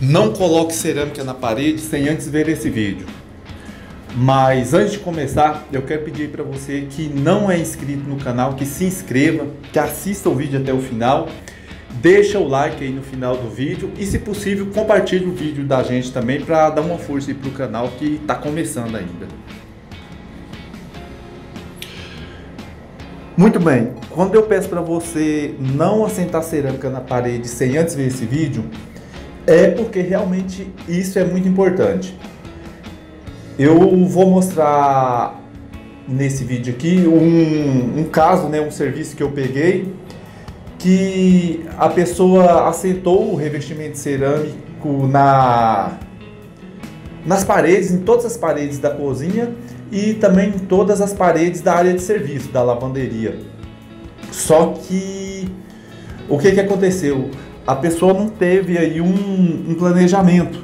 Não coloque cerâmica na parede sem antes ver esse vídeo. Mas antes de começar, eu quero pedir para você que não é inscrito no canal, que se inscreva, que assista o vídeo até o final, deixa o like aí no final do vídeo e, se possível, compartilhe o vídeo da gente também para dar uma força aí para o canal que está começando ainda. Muito bem, quando eu peço para você não assentar cerâmica na parede sem antes ver esse vídeo, é porque realmente isso é muito importante. Eu vou mostrar nesse vídeo aqui um caso, um serviço que eu peguei, que a pessoa assentou o revestimento cerâmico nas paredes, em todas as paredes da cozinha e também em todas as paredes da área de serviço, da lavanderia. Só que o que aconteceu? A pessoa não teve aí um planejamento,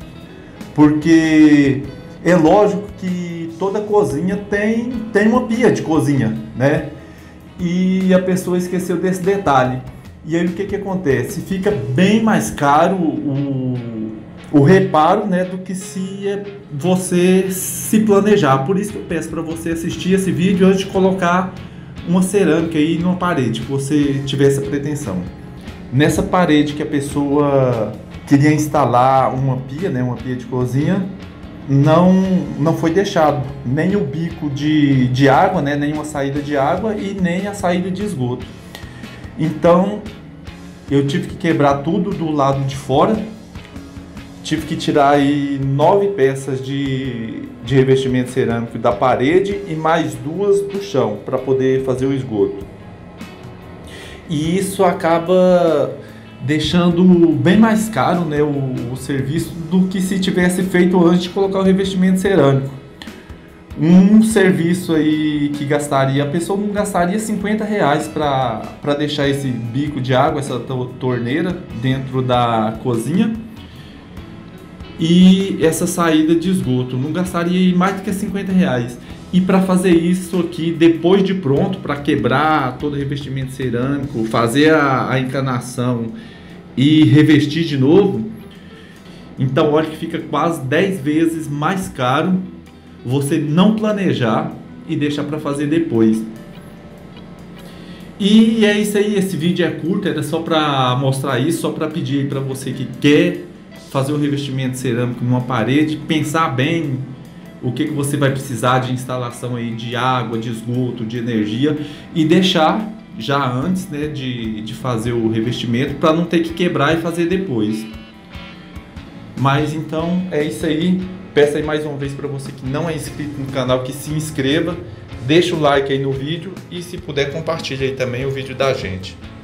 porque é lógico que toda cozinha tem uma pia de cozinha, né? E a pessoa esqueceu desse detalhe. E aí o que acontece? Fica bem mais caro o reparo, né, do que se você se planejar. Por isso que eu peço para você assistir esse vídeo antes de colocar uma cerâmica aí numa parede, que você tiver essa pretensão. Nessa parede que a pessoa queria instalar uma pia, né, uma pia de cozinha, não foi deixado nem o bico de água, né, nem uma saída de água e nem a saída de esgoto. Então eu tive que quebrar tudo do lado de fora, tive que tirar aí 9 peças de revestimento cerâmico da parede e mais 2 do chão para poder fazer o esgoto. E isso acaba deixando bem mais caro, né, o serviço do que se tivesse feito antes de colocar o revestimento cerâmico. Um serviço aí que gastaria, a pessoa não gastaria R$50 para deixar esse bico de água, essa torneira dentro da cozinha e essa saída de esgoto, não gastaria mais do que R$50. E para fazer isso aqui depois de pronto, para quebrar todo o revestimento cerâmico, fazer a encanação e revestir de novo, então olha que fica quase 10 vezes mais caro você não planejar e deixar para fazer depois. E é isso aí, esse vídeo é curto, era só para mostrar isso, só para pedir para você que quer fazer o revestimento cerâmico numa parede, pensar bem o que você vai precisar de instalação aí de água, de esgoto, de energia e deixar já antes, né, de fazer o revestimento para não ter que quebrar e fazer depois. Mas então é isso aí, peço aí mais uma vez para você que não é inscrito no canal que se inscreva, deixa o like aí no vídeo e se puder compartilha aí também o vídeo da gente.